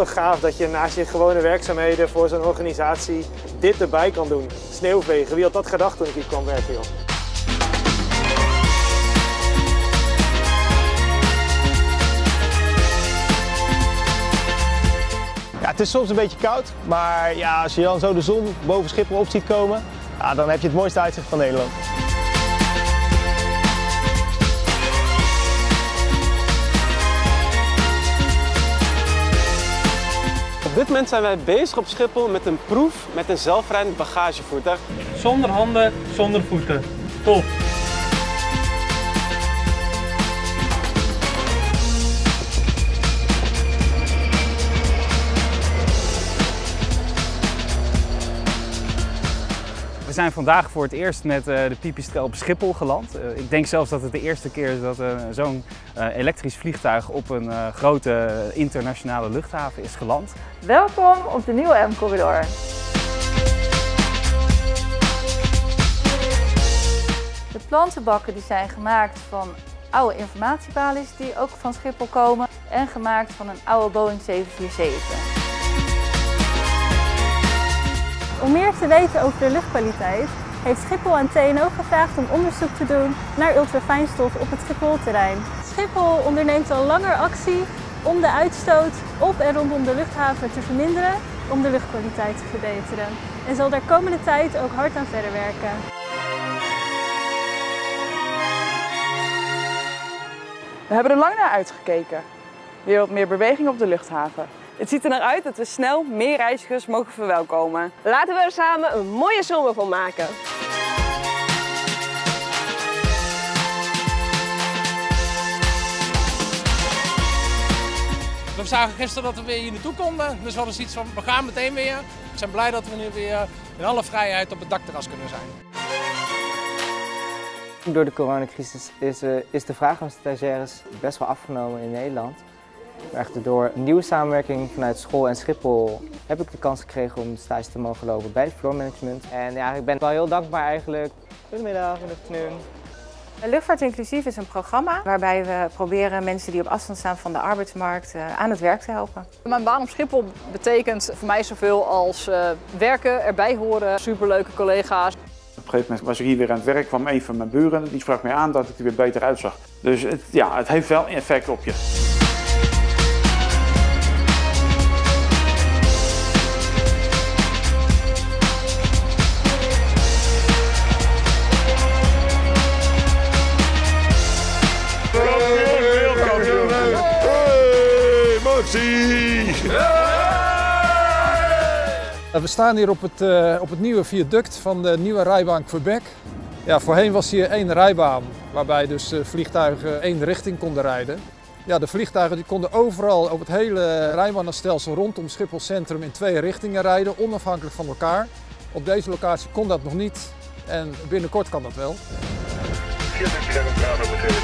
toch gaaf dat je naast je gewone werkzaamheden voor zo'n organisatie dit erbij kan doen. Sneeuwvegen, wie had dat gedacht toen ik hier kwam werken, joh? Ja, het is soms een beetje koud, maar ja, als je dan zo de zon boven Schiphol op ziet komen, ja, dan heb je het mooiste uitzicht van Nederland. Op dit moment zijn wij bezig op Schiphol met een proef met een zelfrijdend bagagevoertuig. Zonder handen, zonder voeten. Top! We zijn vandaag voor het eerst met de Pipistrel op Schiphol geland. Ik denk zelfs dat het de eerste keer is dat zo'n elektrisch vliegtuig op een grote internationale luchthaven is geland. Welkom op de nieuwe M-corridor. De plantenbakken die zijn gemaakt van oude informatiebalies die ook van Schiphol komen en gemaakt van een oude Boeing 747. Om meer te weten over de luchtkwaliteit heeft Schiphol aan TNO gevraagd om onderzoek te doen naar ultrafijnstof op het Schipholterrein. Schiphol onderneemt al langer actie om de uitstoot op en rondom de luchthaven te verminderen om de luchtkwaliteit te verbeteren. En zal daar komende tijd ook hard aan verder werken. We hebben er lang naar uitgekeken. Weer wat meer beweging op de luchthaven. Het ziet er naar uit dat we snel meer reizigers mogen verwelkomen. Laten we er samen een mooie zomer van maken. We zagen gisteren dat we weer hier naartoe konden. Dus we hadden zoiets van, we gaan meteen weer. We zijn blij dat we nu weer in alle vrijheid op het dakterras kunnen zijn. Door de coronacrisis is de vraag naar stagiaires best wel afgenomen in Nederland. Echt door een nieuwe samenwerking vanuit school en Schiphol heb ik de kans gekregen om stage te mogen lopen bij het floor management. En ja, ik ben wel heel dankbaar eigenlijk. Goedemiddag, good afternoon. Luchtvaart Inclusief is een programma waarbij we proberen mensen die op afstand staan van de arbeidsmarkt aan het werk te helpen. Mijn baan op Schiphol betekent voor mij zoveel als werken, erbij horen, superleuke collega's. Op een gegeven moment was ik hier weer aan het werk, kwam een van mijn buren, die sprak mij aan dat ik er weer beter uitzag. Dus het heeft wel effect op je. We staan hier op het nieuwe viaduct van de nieuwe rijbaan Quebec. Ja, voorheen was hier één rijbaan waarbij dus vliegtuigen één richting konden rijden. Ja, de vliegtuigen die konden overal op het hele rijbanenstelsel rondom Schiphol Centrum in twee richtingen rijden, onafhankelijk van elkaar. Op deze locatie kon dat nog niet en binnenkort kan dat wel.